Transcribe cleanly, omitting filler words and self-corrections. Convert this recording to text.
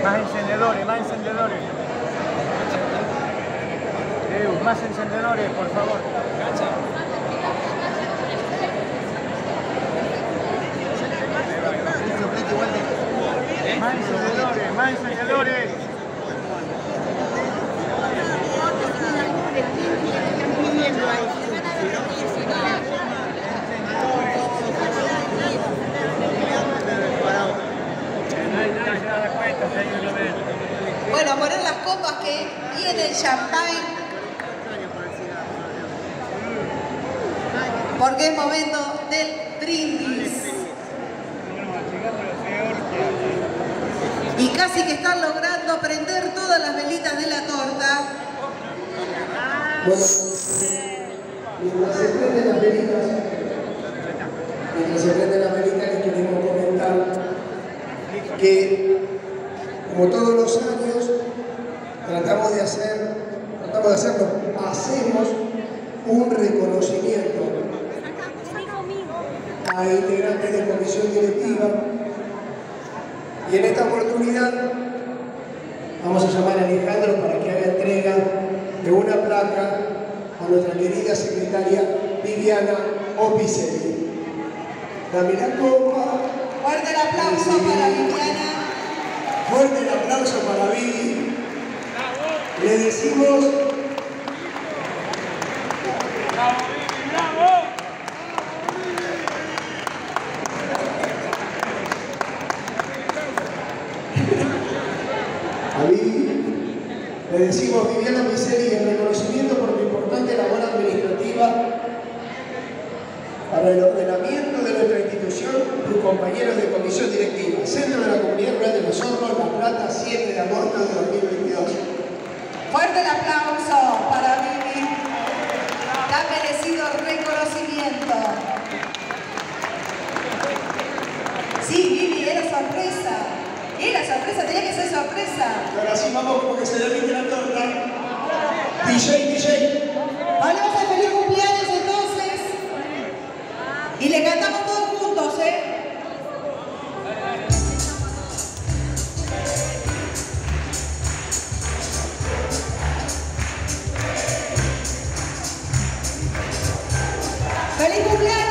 Más encendedores, más encendedores. Más encendedores, por favor. Más encendedores, más encendedores. Bueno, poner las copas que viene el champagne. Porque es momento del brindis. Y casi que están logrando prender todas las velitas de la torta. Bueno, mientras se prenden las velitas, les queremos comentar que, como todos los años, hacemos un reconocimiento a integrantes de comisión directiva, y en esta oportunidad vamos a llamar a Alejandro para que haga entrega de una placa a nuestra querida secretaria Viviana Opicelli. Dame la copa. Fuerte el aplauso para Viviana. Fuerte el aplauso para Vivi. Le decimos... ¡Bravo, Vivi, bravo! A Vivi le decimos, Viviana Opicelli, en reconocimiento por tu importante labor administrativa para el ordenamiento de nuestra institución, tus compañeros de comisión directiva, Centro de la Comunidad Rural de Los Hornos, La Plata, 7 de agosto de 2022. Fuerte el aplauso para Vivi. Tan merecido reconocimiento. Sí, Vivi, era sorpresa. Era sorpresa, tenía que ser sorpresa. Y ahora sí vamos como que se derrite la torta. DJ. Vale, vamos a feliz cumpleaños entonces. Y le cantamos todos juntos, ¿eh? ¡Feliz cumpleaños!